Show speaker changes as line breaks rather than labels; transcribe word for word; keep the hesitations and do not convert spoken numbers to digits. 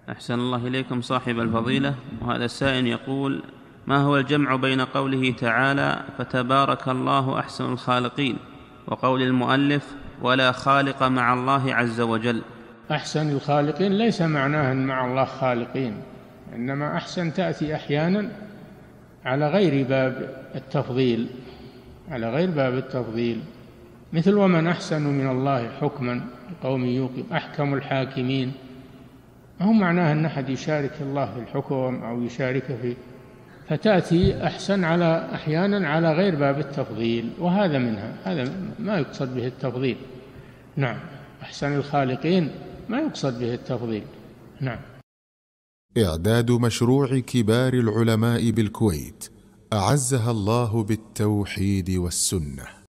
أحسن الله إليكم صاحب الفضيلة. وهذا السائل يقول: ما هو الجمع بين قوله تعالى فتبارك الله أحسن الخالقين وقول المؤلف ولا خالق مع الله عز وجل؟
أحسن الخالقين ليس معناها أن مع الله خالقين، إنما أحسن تأتي أحيانا على غير باب التفضيل، على غير باب التفضيل، مثل ومن أحسن من الله حكما لقوم يوقن أحكم الحاكمين. ما هو معناها أن أحد يشارك الله في الحكم أو يشارك في، فتأتي أحسن على أحيانا على غير باب التفضيل، وهذا منها، هذا ما يقصد به التفضيل. نعم، أحسن الخالقين ما يقصد به التفضيل. نعم.
إعداد مشروع كبار العلماء بالكويت أعزها الله بالتوحيد والسنة.